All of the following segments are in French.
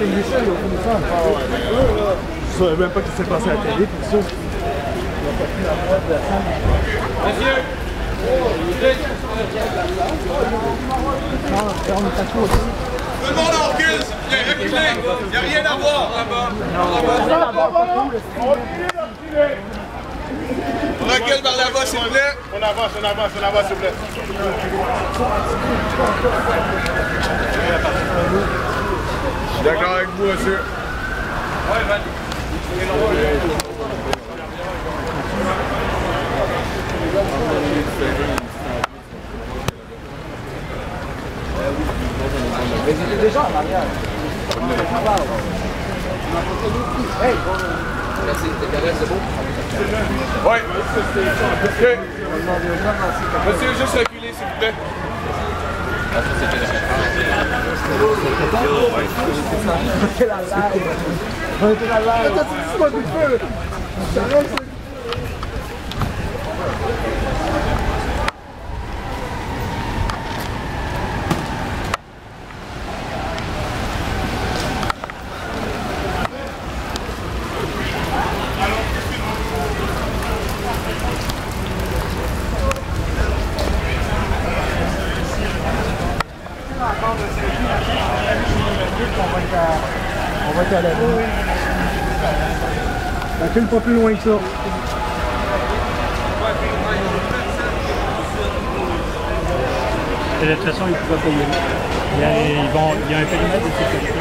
filmé ça, il a filmé ça. Je savais même pas qu'il s'est passé à la télé, pour ça. Il a pas pris la mode de la femme. Monsieur! On est à côté. Tout le monde en recule, s'il vous plaît, reculez! Il n'y a rien à voir là-bas. On recule par là-bas, s'il vous plaît. On avance, s'il vous plaît. Je suis d'accord avec vous, monsieur. Ouais, vas-y. Mais j'étais déjà en arrière. Hey! Merci, t'es correct, c'est beau? Oui. Okay. Monsieur, juste reculer, s'il vous plaît. On était dans l'air. Attends, tu m'as du feu. On va être à la boue. Recule pas plus loin que ça. De toute façon, ils ne peuvent pas payer. Il y a un périmètre de sécurité.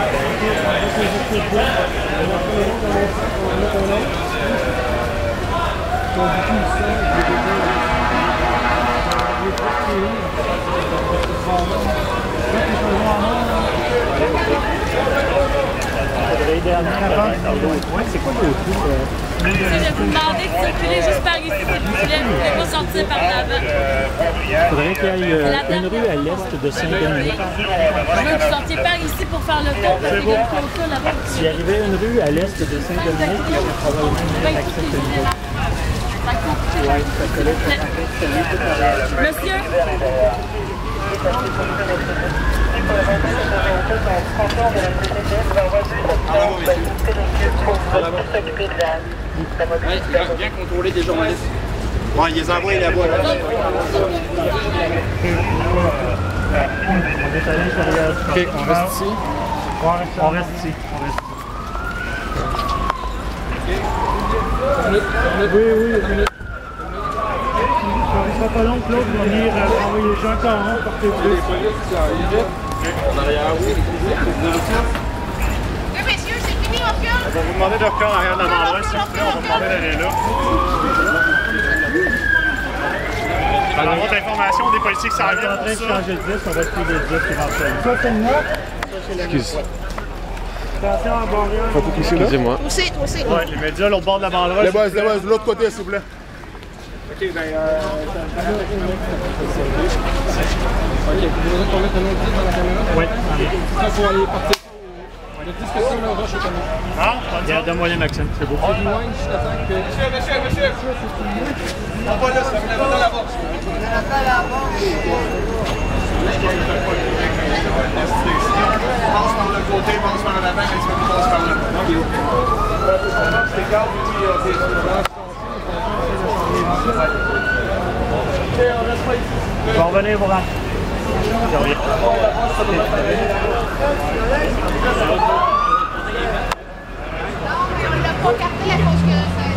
C'est quoi le trou? Je vais vous demander de circuler juste par ici, s'il vous plaît. Vous ne pouvez pas sortir par l'avant. Il faudrait qu'il y ait une rue à l'est de Saint-Dominique. Je veux que vous sortiez par ici pour faire le tour, parce qu'il y a une clôture là-bas. S'il y arrivait une rue à l'est de Saint-Dominique, il y aurait probablement une accès celui-là. Monsieur? Bien contrôler des journalistes. Ouais, ils les envoient là-bas. On est à l'intérieur. OK, on reste ici. On reste ici. Oui. Ça sera pas long que l'autre va venir envoyer les gens quand on porter plus. En arrière, oui. Messieurs, c'est fini, on recule? On va vous demander de reculer en arrière de la banderole, s'il vous plaît. On va vous demander d'aller là. Dans votre information, des policiers qui s'en viennent On est en train de changer de disque, on va essayer de dire éventuellement. Ça, c'est le nôtre. Excuse. Attention à la banderole. Excusez-moi. Toi aussi. Ouais, les médias, l'autre bord de la banderole. Les boys, de l'autre côté, s'il vous plaît. Ok, ben, Ok, vous voulez qu'on mette un autre disque dans la caméra? Oui. Ça, faut aller partir. Le disque que ça, là, rush au caméra. Non, Donne-moi les Maxime, c'est beau. C'est loin jusqu'à temps que... Monsieur. On va là, ça va dans la boxe. Passe par le côté, passe par l'avant, et tu passes par là. On va revenir vous rendre. Je reviens. On l'a pas carté à cause que ça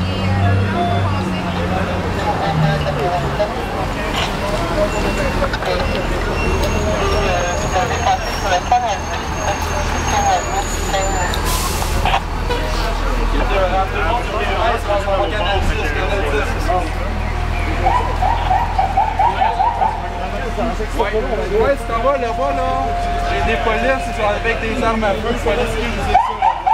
Ouais, si t'en vas là-bas, là, j'ai des polices, ils sont avec des armes à feu, il faut aller sécuriser ça.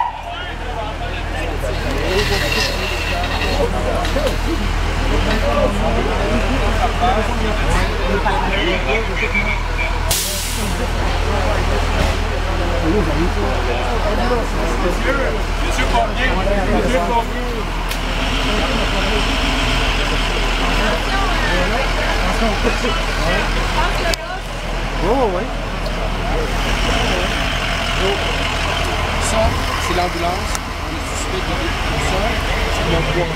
Monsieur Pompier. Oh, ouais. ça, c'est l'ambulance. On est suspect de ça. C'est mon poids.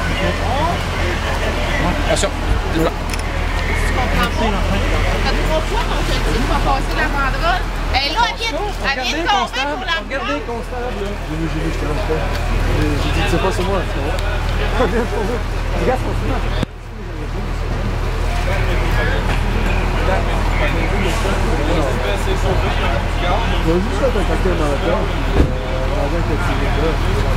Attention. Tu comprends pas? T'as 3 fois qu'on te dit qu'on va passer la banderole. Et là, elle vient de tomber pour la Regardez, constable. J'ai vu, je te lance pas. J'ai dit, c'est pas sur moi, tu vois. Regarde, continue. Il y a juste fait un cocktail dans la tête, puis dans un cocktail là.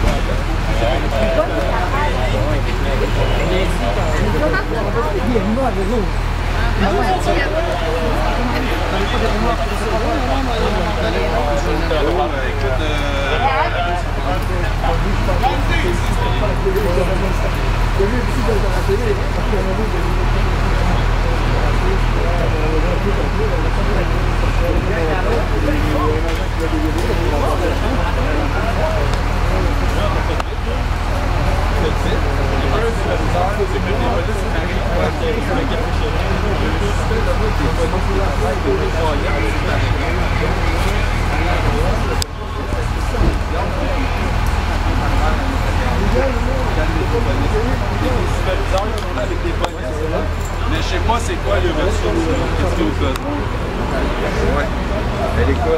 Mais je sais pas c'est quoi le version qu'est-ce que vous faites. Ouais. Elle écoute.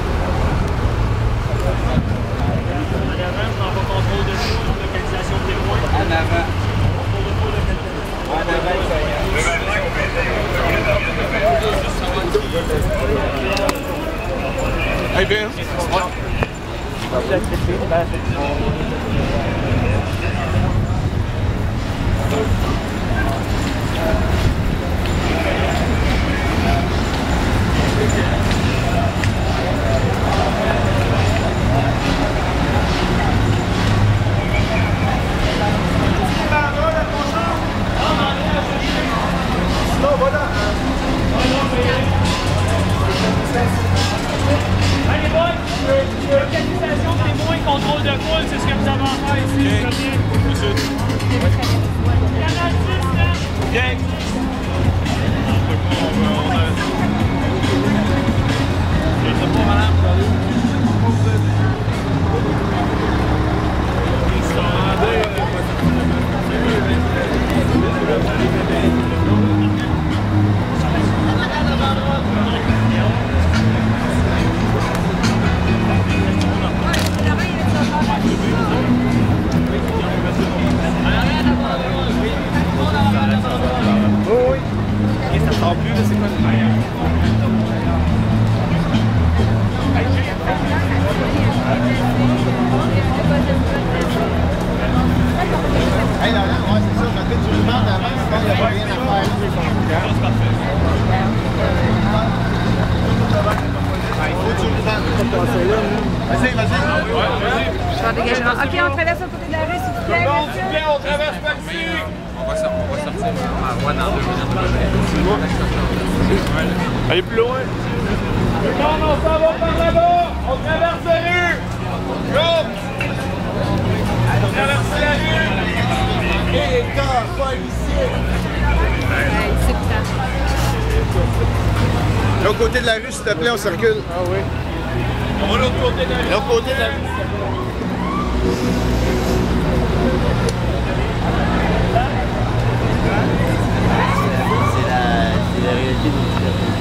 En avant, je m'en vais contrôle de feu, localisation de témoins. En avant. En avant, Hey Ben. Allez, boys, localisation de témoins, contrôle de foule, c'est ce que vous avez à faire ici. Canal 6, là. Bien. OK, on traverse à côté de la rue, s'il vous plaît. On traverse par ici. On va sortir. On va dans 2 minutes. Allez plus loin. Non, on s'en va par là-bas. On traverse la rue. Go. On traverse la rue. Et pas ici. L'autre côté de la rue, s'il te plaît, on circule. Ah oui. On va de l'autre côté de la rue. L'autre côté de la rue. C'est la réalité de l'histoire.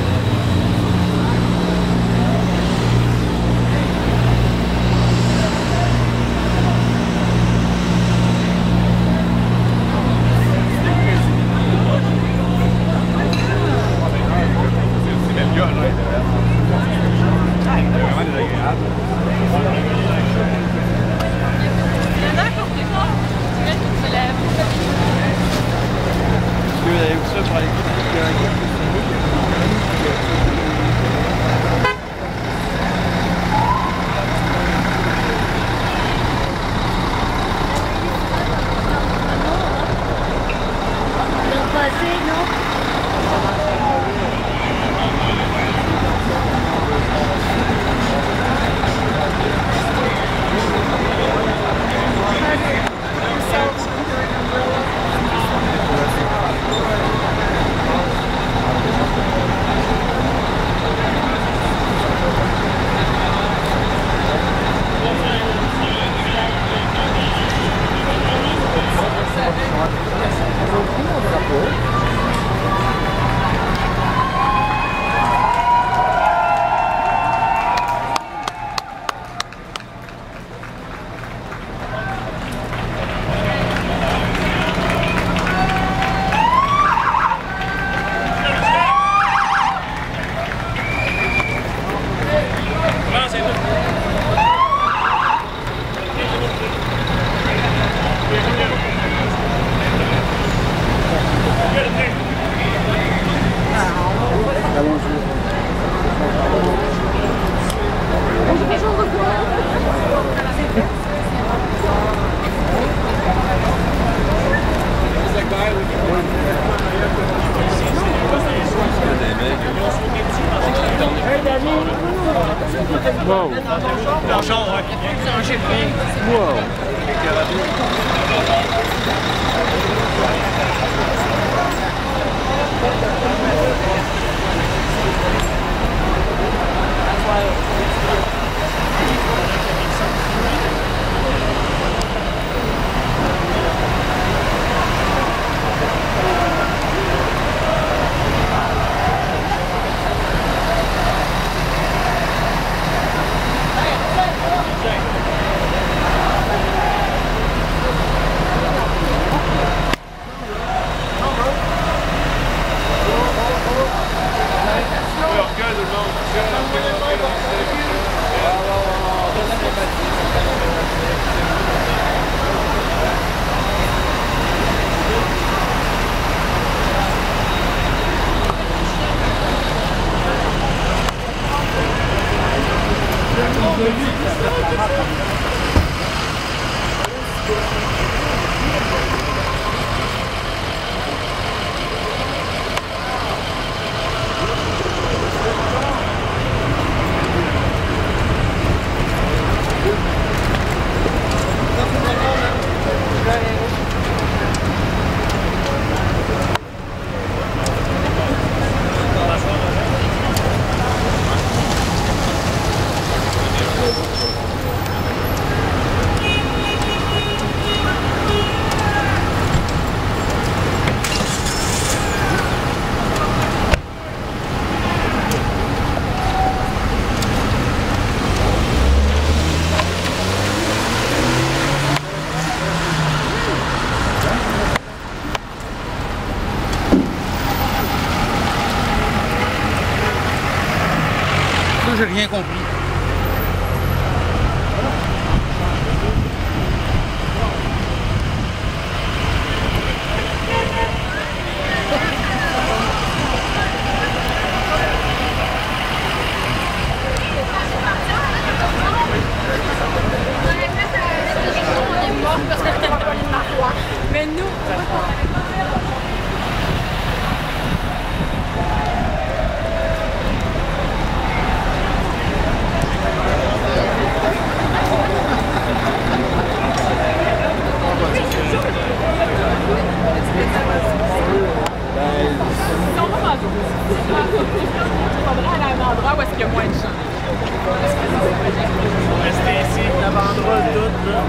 compris. Mais nous, à un endroit où est-ce qu'il y a moins de gens. Restez ici. La banderole toute, là.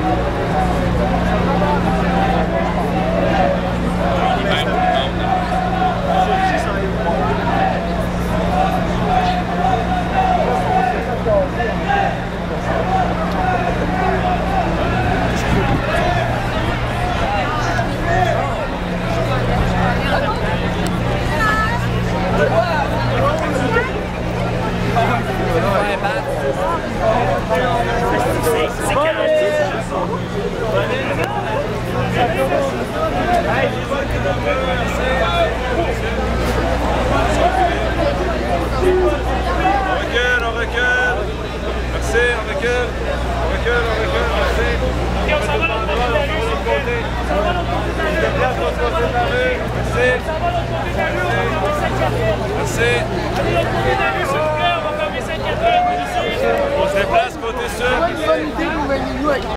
On se déplace côté sud.